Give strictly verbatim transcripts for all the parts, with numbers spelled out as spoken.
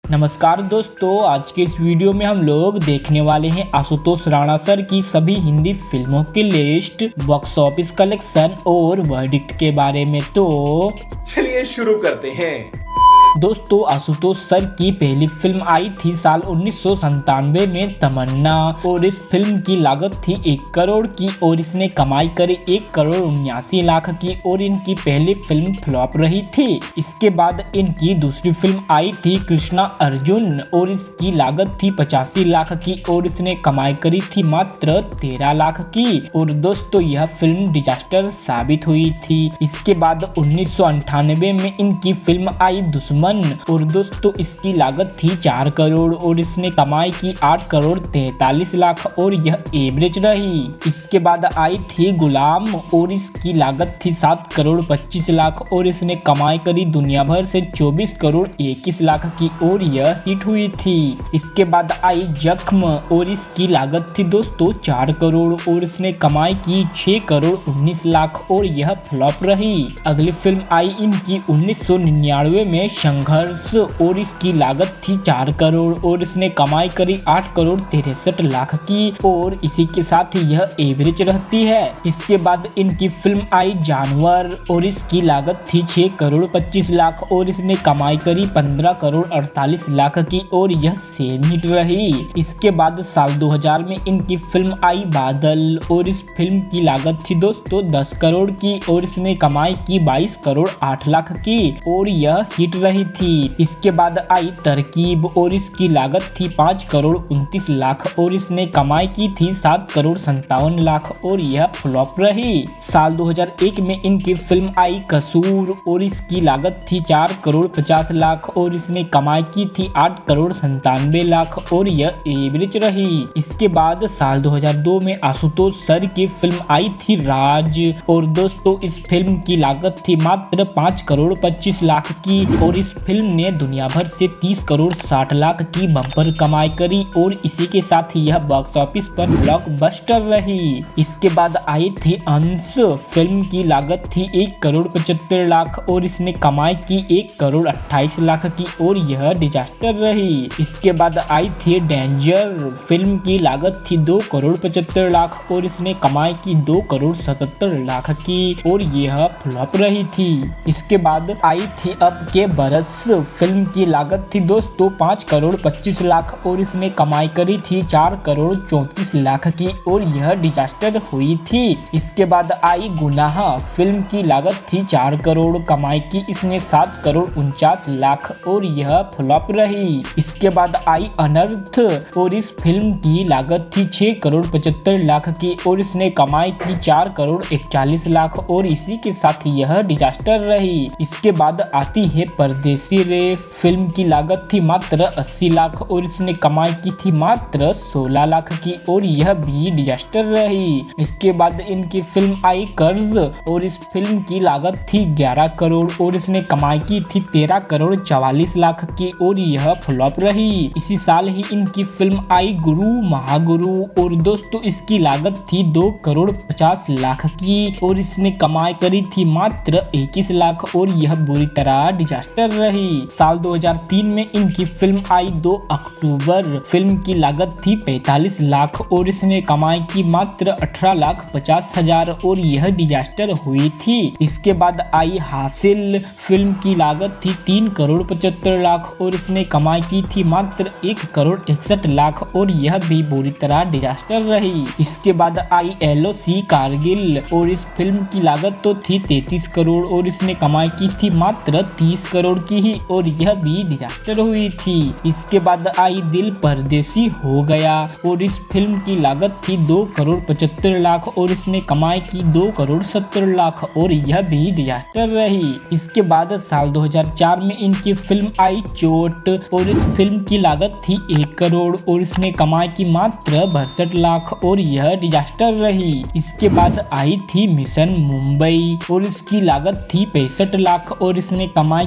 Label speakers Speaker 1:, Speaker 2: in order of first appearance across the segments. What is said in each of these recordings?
Speaker 1: नमस्कार दोस्तों, आज के इस वीडियो में हम लोग देखने वाले हैं आशुतोष राणा सर की सभी हिंदी फिल्मों की लिस्ट, बॉक्स ऑफिस कलेक्शन और वर्डिक्ट के बारे में। तो
Speaker 2: चलिए शुरू करते हैं।
Speaker 1: दोस्तों, आशुतोष सर की पहली फिल्म आई थी साल उन्नीस सौ संतानवे में, तमन्ना, और इस फिल्म की लागत थी एक करोड़ की और इसने कमाई करी एक करोड़ उन्यासी लाख की और इनकी पहली फिल्म फ्लॉप रही थी। इसके बाद इनकी दूसरी फिल्म आई थी कृष्णा अर्जुन और इसकी लागत थी पचासी लाख की और इसने कमाई करी थी मात्र तेरह लाख की और दोस्तों यह फिल्म डिजास्टर साबित हुई थी। इसके बाद उन्नीस सौ अंठानवे में इनकी फिल्म आई दुश्मन और दोस्तों इसकी लागत थी चार करोड़ और इसने कमाई की आठ करोड़ तैतालीस लाख और यह एवरेज रही। इसके बाद आई थी गुलाम और इसकी लागत थी सात करोड़ पच्चीस लाख और इसने कमाई करी दुनिया भर से चौबीस करोड़ इक्कीस लाख की और यह हिट हुई थी। इसके बाद आई जख्म और इसकी लागत थी दोस्तों चार करोड़ और इसने कमाई की छह करोड़ उन्नीस लाख और यह फ्लॉप रही। अगली फिल्म आई इनकी उन्नीस सौ निन्यानवे में संघर्ष और इसकी लागत थी चार करोड़ और इसने कमाई करी आठ करोड़ तिरसठ लाख की और इसी के साथ ही यह एवरेज रहती है। इसके बाद इनकी फिल्म आई जानवर और इसकी लागत थी छह करोड़ पच्चीस लाख और इसने कमाई करी पंद्रह करोड़ अड़तालीस लाख की और यह सेम हिट रही। इसके बाद साल दो हज़ार में इनकी फिल्म आई बादल और इस फिल्म की लागत थी दोस्तों दस करोड़ की और इसने कमाई की बाईस करोड़ आठ लाख की और यह हिट रही थी। इसके बाद आई तरकीब और इसकी लागत थी पाँच करोड़ उनतीस लाख और इसने कमाई की थी सात करोड़ संतावन लाख और यह फ्लॉप रही। साल दो हज़ार एक में इनकी फिल्म आई कसूर और इसकी लागत थी चार करोड़ पचास लाख और इसने कमाई की थी आठ करोड़ संतानवे लाख और यह एवरेज रही। इसके बाद साल दो हज़ार दो में आशुतोष सर की फिल्म आई थी राज और दोस्तों इस फिल्म की लागत थी मात्र पाँच करोड़ पच्चीस लाख की और इस फिल्म ने दुनिया भर से तीस करोड़ साठ लाख की बम्पर कमाई करी और इसी के साथ ही यह बॉक्स ऑफिस पर ब्लॉकबस्टर रही। इसके बाद आई थी अंश, फिल्म की लागत थी एक करोड़ पचहत्तर लाख और इसने कमाई की एक करोड़ अट्ठाईस लाख की और यह डिजास्टर रही। इसके बाद आई थी डेंजर, फिल्म की लागत थी दो करोड़ पचहत्तर लाख और इसने कमाई की दो करोड़ सतहत्तर लाख की और यह फ्लॉप रही थी। इसके बाद आई थी अब के बरस, फिल्म की लागत थी दोस्तों पाँच करोड़ पच्चीस लाख और इसने कमाई करी थी चार करोड़ चौंतीस लाख की और यह डिजास्टर हुई थी। इसके बाद आई गुनाह, फिल्म की लागत थी चार करोड़, कमाई की इसने सात करोड़ उनचास लाख और यह फ्लॉप रही। इसके बाद आई अनर्थ और इस फिल्म की लागत थी छह करोड़ पचहत्तर लाख की और इसने कमाई की चार करोड़ इकतालीस लाख और इसी के साथ यह डिजास्टर रही। इसके बाद आती है परदेसी रे, फिल्म की लागत थी मात्र अस्सी लाख और इसने कमाई की थी मात्र सोलह लाख की और यह भी डिजास्टर रही। इसके बाद इनकी फिल्म आई कर्ज और इस फिल्म की लागत थी ग्यारह करोड़ और इसने कमाई की थी तेरह करोड़ चवालीस लाख की और यह फ्लॉप रही। इसी साल ही इनकी फिल्म आई गुरु महागुरु और दोस्तों इसकी लागत थी दो करोड़ पचास लाख की और इसने कमाई करी थी मात्र इक्कीस लाख और यह बुरी तरह डिजास्टर रही। साल दो हज़ार तीन में इनकी फिल्म आई दो अक्टूबर, फिल्म की लागत थी पैंतालीस लाख और इसने कमाई की मात्र अठारह लाख पचास हजार और यह डिजास्टर हुई थी। इसके बाद आई हासिल, फिल्म की लागत थी तीन करोड़ पचहत्तर लाख और इसने कमाई की थी मात्र एक करोड़ इकसठ लाख और यह भी बुरी तरह डिजास्टर रही। इसके बाद आई एलओसी कारगिल और इस फिल्म की लागत तो थी तैंतीस करोड़ और इसने कमाई की थी मात्र तीस करोड़ की ही और यह भी डिजास्टर हुई थी। इसके बाद आई दिल परदेसी हो गया और इस फिल्म की लागत थी दो करोड़ पचहत्तर लाख और इसने कमाई की दो करोड़ सत्तर लाख और यह भी डिजास्टर रही। इसके बाद साल दो हज़ार चार में इनकी फिल्म आई चोट और इस फिल्म की लागत थी एक करोड़ और इसने कमाई की मात्र बासठ लाख और यह डिजास्टर रही। इसके बाद आई थी मिशन मुंबई और इसकी लागत थी पैंसठ लाख और इसने कमाई की मात्र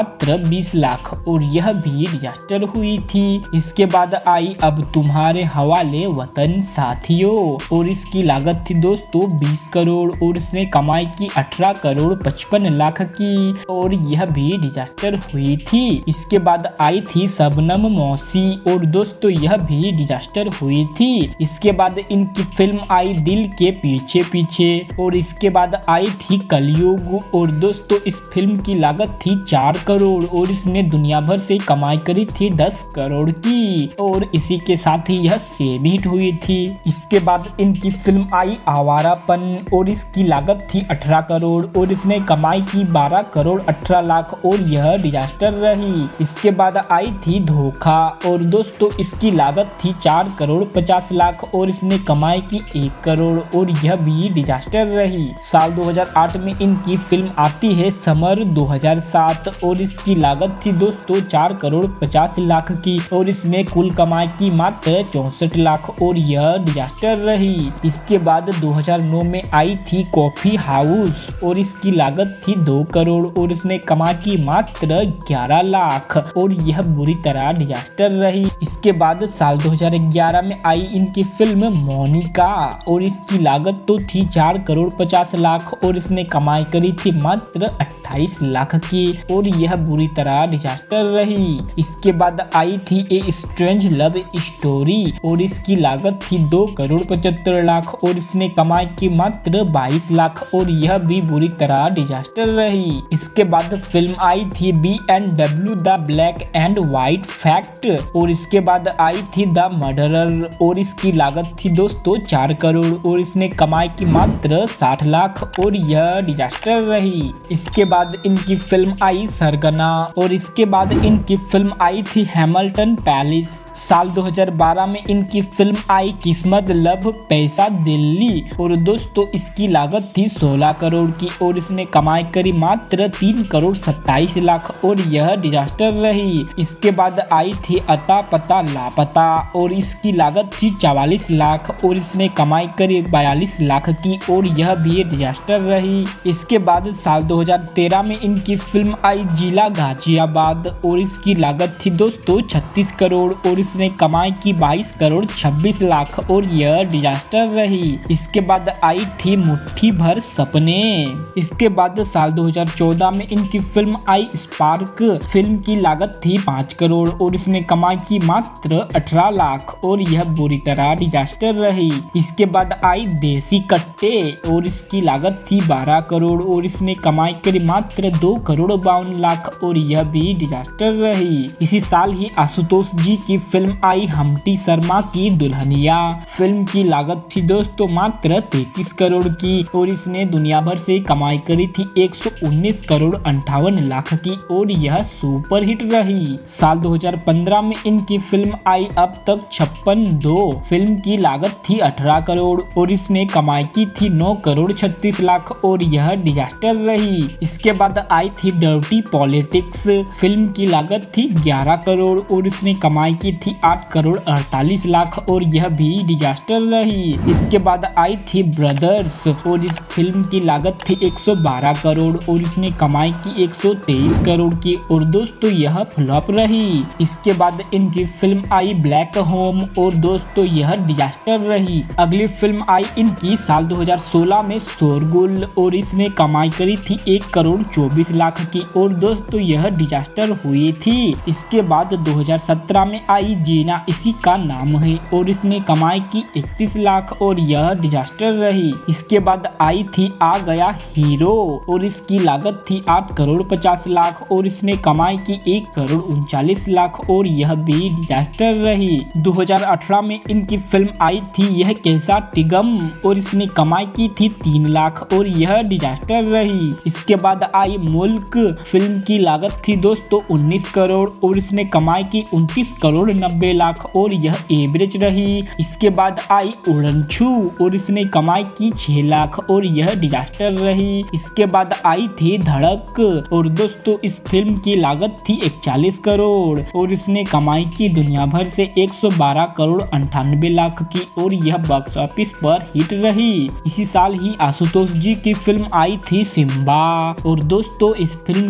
Speaker 1: मात्र बीस लाख और यह भी डिजास्टर हुई थी। इसके बाद आई अब तुम्हारे हवाले वतन साथियों और इसकी लागत थी दोस्तों बीस करोड़ और इसने कमाई की अठारह करोड़ पचपन लाख की और यह भी डिजास्टर हुई थी। इसके बाद आई थी शबनम मौसी और दोस्तों यह भी डिजास्टर हुई थी। इसके बाद इनकी फिल्म आई दिल के पीछे पीछे और इसके बाद आई थी कलयुग और दोस्तों इस फिल्म की लागत थी चार करोड़ और इसने दुनिया भर से कमाई करी थी दस करोड़ की और इसी के साथ ही यह सेमी हिट हुई थी। इसके बाद इनकी फिल्म आई आवारापन और इसकी लागत थी अठारह करोड़ और इसने कमाई की बारह करोड़ अठारह लाख और यह डिजास्टर रही। इसके बाद आई थी धोखा और दोस्तों इसकी लागत थी चार करोड़ पचास लाख और इसने कमाई की एक करोड़ और यह भी डिजास्टर रही। साल दो हज़ार आठ में इनकी फिल्म आती है समर दो हज़ार सात और इसकी लागत थी दोस्तों चार करोड़ पचास लाख की और इसने कुल कमाई की मात्र चौसठ लाख और यह डिजास्टर रही। इसके बाद दो हज़ार नौ में आई थी कॉफी हाउस और इसकी लागत थी दो करोड़ और इसने कमाई की मात्र ग्यारह लाख और यह बुरी तरह डिजास्टर रही। इसके बाद साल दो हज़ार ग्यारह में आई इनकी फिल्म मोनिका और इसकी लागत तो थी चार करोड़ पचास लाख और इसने कमाई करी थी मात्र अट्ठाईस लाख की और यह बुरी तरह डिजास्टर रही। इसके बाद आई थी ए स्ट्रेंज लव स्टोरी और इसकी लागत थी दो करोड़ पचहत्तर लाख और इसने कमाई की मात्र बाईस लाख और यह भी बुरी तरह डिजास्टर रही। इसके बाद फिल्म आई थी B and W the black and white fact और इसके बाद आई थी द मर्डरर और इसकी लागत थी दोस्तों चार करोड़ और इसने कमाई की मात्र साठ लाख और यह डिजास्टर रही। इसके बाद इनकी फिल्म आई सरगना और इसके बाद इनकी फिल्म आई थी हैमिल्टन पैलेस। साल दो हज़ार बारह में इनकी फिल्म आई किस्मत लव पैसा दिल्ली और दोस्तों इसकी लागत थी सोलह करोड़ की और इसने कमाई करी मात्र तीन करोड़ सत्ताईस लाख और यह डिजास्टर रही। इसके बाद आई थी अता पता लापता और इसकी लागत थी चवालीस लाख और इसने कमाई करी बयालीस लाख की और यह भी डिजास्टर रही। इसके बाद साल दो हज़ार तेरह में इनकी फिल्म आई जिला गाजियाबाद और इसकी लागत थी दोस्तों छत्तीस करोड़ और इसने कमाई की बाईस करोड़ छब्बीस लाख और यह डिजास्टर रही। इसके बाद आई थी मुट्ठी भर सपने। इसके बाद साल दो हज़ार चौदह में इनकी फिल्म आई स्पार्क। फिल्म की लागत थी पाँच करोड़ और इसने कमाई की मात्र अठारह लाख और यह बुरी तरह डिजास्टर रही। इसके बाद आई देसी कट्टे और इसकी लागत थी बारह करोड़ और इसने कमाई करी मात्र दो करोड़ बावन लाख और यह भी डिजास्टर रही। इसी साल ही आशुतोष जी की फिल्म आई हमटी शर्मा की दुल्हनिया। फिल्म की लागत थी दोस्तों मात्र तैतीस करोड़ की और इसने दुनिया भर से कमाई करी थी एक सौ उन्नीस करोड़ अंठावन लाख की और यह सुपर हिट रही। साल दो हज़ार पंद्रह में इनकी फिल्म आई अब तक छप्पन दो। फिल्म की लागत थी अठारह करोड़ और इसने कमाई की थी नौ करोड़ छत्तीस लाख और यह डिजास्टर रही। इसके बाद आई थी डर्टी पॉलिटिक्स। फिल्म की लागत थी ग्यारह करोड़ और इसने कमाई की थी आठ करोड़ अड़तालीस लाख और यह भी डिजास्टर रही। इसके बाद आई थी ब्रदर्स और इस फिल्म की लागत थी एक सौ बारह करोड़ और इसने कमाई की एक सौ तेईस करोड़ की और दोस्तों यह फ्लॉप रही। इसके बाद इनकी फिल्म आई ब्लैक होम और दोस्तों यह डिजास्टर रही। अगली फिल्म आई इनकी साल दो हज़ार सोलह में शोरगुल और इसने कमाई करी थी एक करोड़ चौबीस लाख की और दोस्तों यह डिजास्टर हुई थी। इसके बाद दो हज़ार सत्रह में आई जीना इसी का नाम है और इसने कमाई की इकतीस लाख और यह डिजास्टर रही। इसके बाद आई थी आ गया हीरो और इसकी लागत थी आठ करोड़ पचास लाख और इसने कमाई की एक करोड़ उनचालीस लाख और यह भी डिजास्टर रही। दो हज़ार अठारह में इनकी फिल्म आई थी यह कैसा टिगम और इसने कमाई की थी तीन लाख और यह डिजास्टर रही। इसके बाद आई मुल्क। फिल्म की लागत थी दोस्तों उन्नीस करोड़ और इसने कमाई की उनतीस करोड़ नब्बे लाख और यह एवरेज रही। इसके बाद आई उड़नछू और इसने कमाई की छह लाख और यह डिजास्टर रही। इसके बाद आई थी धड़क और दोस्तों इस फिल्म की लागत थी इकतालीस करोड़ और इसने कमाई की दुनिया भर से एक सौ बारह करोड़ अंठानबे लाख की और यह बॉक्स ऑफिस पर हिट रही। इसी साल ही आशुतोष जी की फिल्म आई थी सिम्बा और दोस्तों इस फिल्म की लागत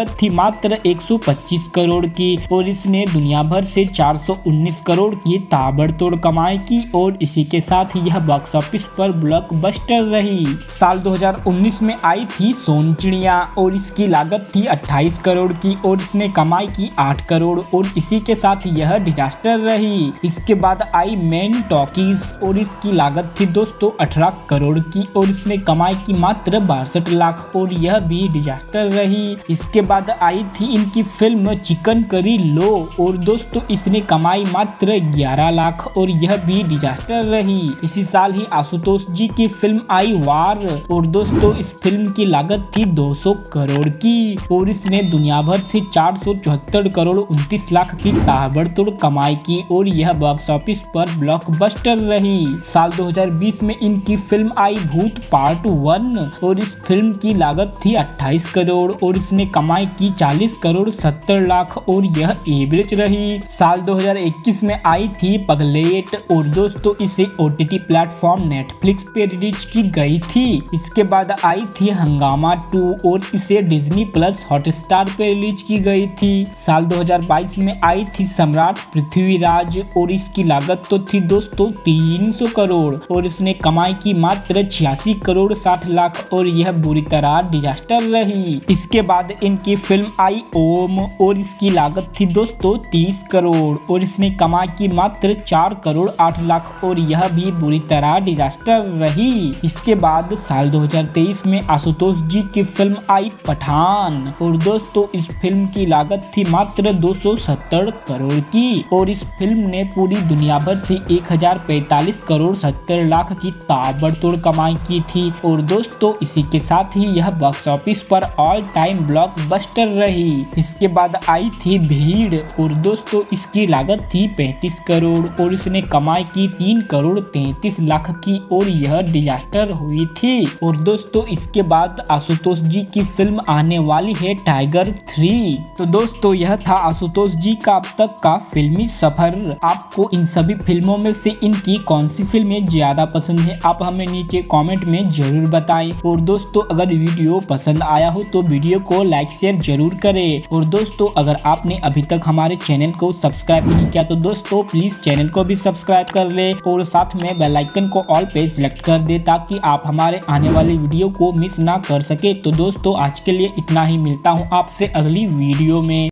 Speaker 1: लागत थी मात्र एक सौ पच्चीस करोड़ की और इसने दुनिया भर से चार सौ उन्नीस करोड़ की ताबड़तोड़ कमाई की और इसी के साथ ही यह बॉक्स ऑफिस पर ब्लॉकबस्टर रही। साल दो हज़ार उन्नीस में आई थी सोन चिड़िया और इसकी लागत थी अट्ठाईस करोड़ की और इसने कमाई की आठ करोड़ और इसी के साथ यह डिजास्टर रही। इसके बाद आई मैन टॉकीज और इसकी लागत थी दोस्तों अठारह करोड़ की और इसने कमाई की मात्र बासठ लाख और यह भी डिजास्टर रही। इसके बाद आई थी इनकी फिल्म चिकन करी लो और दोस्तों इसने कमाई मात्र ग्यारह लाख और यह भी डिजास्टर रही। इसी साल ही आशुतोष जी की फिल्म आई वार और दोस्तों इस फिल्म की लागत थी दो सौ करोड़ की और इसने दुनिया भर से चार सौ चौहत्तर करोड़ उनतीस लाख की ताबड़तोड़ कमाई की और यह बॉक्स ऑफिस पर ब्लॉकबस्टर रही। साल दो हज़ार बीस में इनकी फिल्म आई भूत पार्ट वन और इस फिल्म की लागत थी अट्ठाईस करोड़ और इसने कमाई की चालीस करोड़ सत्तर लाख और यह एवरेज रही। साल दो हज़ार इक्कीस में आई थी पगलेट और दोस्तों इसे ओटीटी प्लेटफॉर्म नेटफ्लिक्स पे रिलीज की गई थी। इसके बाद आई थी हंगामा टू और इसे डिज्नी प्लस हॉटस्टार पे रिलीज की गई थी। साल दो हज़ार बाईस में आई थी सम्राट पृथ्वीराज और इसकी लागत तो थी दोस्तों तीन सौ करोड़ और इसने कमाई की मात्र छियासी करोड़ साठ लाख और यह बुरी तरह डिजास्टर रही। इसके बाद इनकी फिल्म आई ओम और इसकी लागत थी दोस्तों तीस करोड़ और इसने कमाई की मात्र चार करोड़ आठ लाख और यह भी बुरी तरह डिजास्टर रही। इसके बाद साल दो हज़ार तेईस में आशुतोष जी की फिल्म आई पठान और दोस्तों इस फिल्म की लागत थी मात्र दो सौ सत्तर करोड़ की और इस फिल्म ने पूरी दुनिया भर से एक हजार पैंतालीस करोड़ सत्तर लाख की ताबड़तोड़ कमाई की थी और दोस्तों इसी के साथ ही यह बॉक्स ऑफिस पर ऑल टाइम ब्लॉकबस्टर रही। इसके बाद आई थी भीड़ और दोस्तों इसकी लागत थी पैंतीस करोड़ और इसने कमाई की तीन करोड़ तैंतीस लाख की और यह डिजास्टर हुई थी। और दोस्तों इसके बाद आशुतोष जी की फिल्म आने वाली है टाइगर थ्री। तो दोस्तों यह था आशुतोष जी का अब तक का फिल्मी सफर। आपको इन सभी फिल्मों में से इनकी कौन सी फिल्में ज्यादा पसंद है आप हमें नीचे कमेंट में जरूर बताएं। और दोस्तों अगर वीडियो पसंद आया हो तो वीडियो को लाइक शेयर जरूर करें। और दोस्तों अगर आपने अभी तक हमारे चैनल को सब्सक्राइब नहीं किया तो दोस्तों प्लीज चैनल को भी सब्सक्राइब कर ले और साथ में बेल आइकन को ऑल पे सिलेक्ट कर दे ताकि आप हमारे आने वाली वीडियो को मिस ना कर सके। तो दोस्तों आज के लिए इतना ही, मिलता हूँ आपसे अगली वीडियो में।